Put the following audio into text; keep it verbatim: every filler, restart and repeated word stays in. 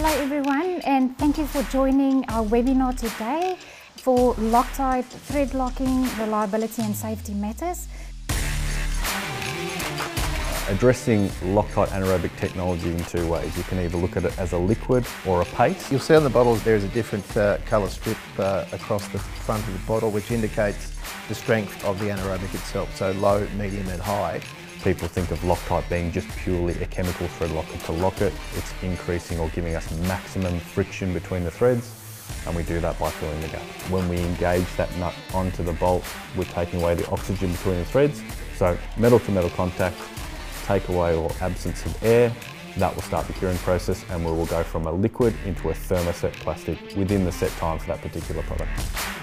Hello everyone, and thank you for joining our webinar today for Loctite thread locking, reliability and safety matters. Addressing Loctite anaerobic technology in two ways. You can either look at it as a liquid or a paste. You'll see on the bottles there is a different uh, colour strip uh, across the front of the bottle which indicates the strength of the anaerobic itself, so low, medium and high. People think of Loctite being just purely a chemical thread locker. To lock it, it's increasing or giving us maximum friction between the threads, and we do that by filling the gap. When we engage that nut onto the bolt, we're taking away the oxygen between the threads, so metal to metal contact, take away or absence of air, that will start the curing process, and we will go from a liquid into a thermoset plastic within the set time for that particular product.